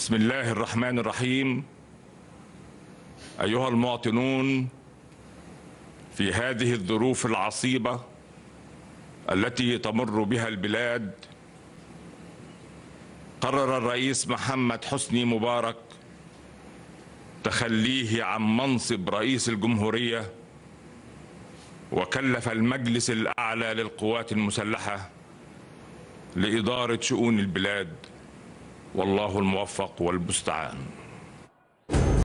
بسم الله الرحمن الرحيم. أيها المواطنون، في هذه الظروف العصيبة التي تمر بها البلاد، قرر الرئيس محمد حسني مبارك تخليه عن منصب رئيس الجمهورية، وكلف المجلس الأعلى للقوات المسلحة لإدارة شؤون البلاد، والله الموفق والمستعان.